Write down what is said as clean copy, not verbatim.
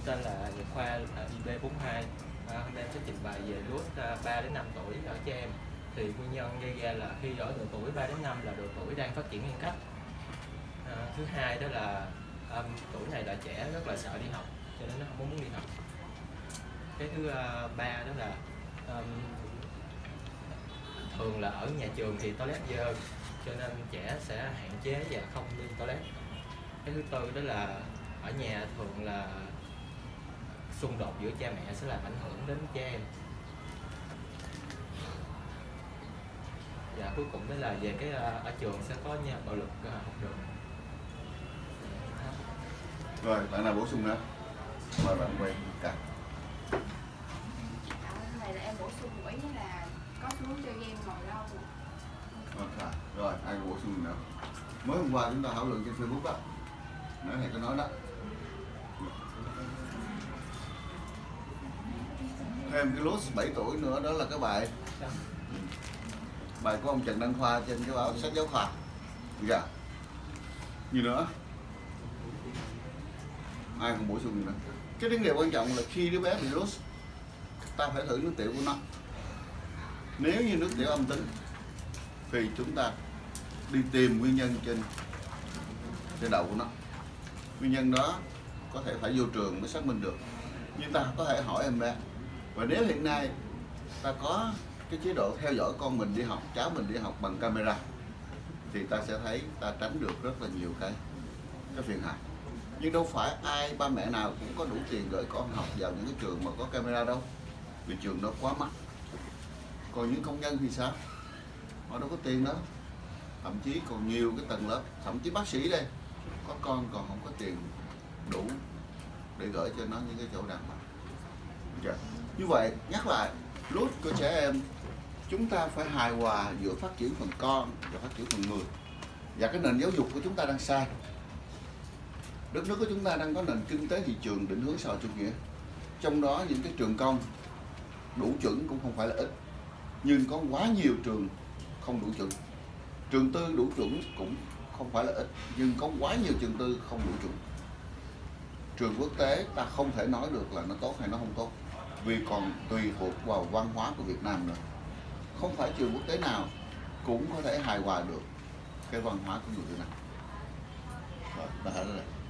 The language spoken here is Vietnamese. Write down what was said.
tên là Nhật Khoa IB42. Hôm nay em sẽ trình bày về lứa 3 đến 5 tuổi ở trẻ em. Thì nguyên nhân gây ra là khi ở độ tuổi 3 đến 5 là độ tuổi đang phát triển nhân cách. Thứ hai đó là tuổi này là trẻ rất là sợ đi học, cho nên nó không muốn đi học. Cái thứ ba đó là thường là ở nhà trường thì toilet dơ, cho nên trẻ sẽ hạn chế và không đi toilet. Cái thứ tư đó là ở nhà thường là xung đột giữa cha mẹ sẽ làm ảnh hưởng đến trẻ em. Và cuối cùng đó là về cái ở trường sẽ có bạo lực học đường. Rồi, bạn nào bổ sung nữa? Mời bạn quay cả. Này là em bổ sung một ý là có xu hướng chơi game ngồi lâu. Rồi, ai bổ sung nữa? Mới hôm qua chúng ta thảo luận trên Facebook đó. Nói thầy có nói đó. Thêm cái lốt 7 tuổi nữa đó là cái bài của ông Trần Đăng Khoa trên cái báo sách giáo khoa. Dạ. Gì nữa? Ai còn bổ sung gì nữa? Cái vấn đề quan trọng là khi đứa bé bị lốt, ta phải thử nước tiểu của nó. Nếu như nước tiểu âm tính thì chúng ta đi tìm nguyên nhân trên đầu của nó. Nguyên nhân đó có thể phải vô trường mới xác minh được, nhưng ta có thể hỏi em bé. Và nếu hiện nay ta có cái chế độ theo dõi con mình đi học, cháu mình đi học bằng camera, thì ta sẽ thấy ta tránh được rất là nhiều cái phiền hà. Nhưng đâu phải ai ba mẹ nào cũng có đủ tiền gửi con học vào những cái trường mà có camera đâu, vì trường đó quá mắc. Còn những công nhân thì sao? Họ đâu có tiền đó. Thậm chí còn nhiều cái tầng lớp, thậm chí bác sĩ đây có con còn không có tiền đủ để gửi cho nó những cái chỗ đàng hoàng. Như vậy nhắc lại, lốt của trẻ em chúng ta phải hài hòa giữa phát triển phần con và phát triển phần người. Và cái nền giáo dục của chúng ta đang sai. Đất nước của chúng ta đang có nền kinh tế thị trường định hướng xã hội chủ nghĩa. Trong đó những cái trường công đủ chuẩn cũng không phải là ít, nhưng có quá nhiều trường không đủ chuẩn. Trường tư đủ chuẩn cũng không phải là ít, nhưng có quá nhiều trường tư không đủ chuẩn. Trường quốc tế ta không thể nói được là nó tốt hay nó không tốt, vì còn tùy thuộc vào văn hóa của Việt Nam nữa. Không phải trường quốc tế nào cũng có thể hài hòa được cái văn hóa của người Việt Nam. Rồi, đã hết rồi.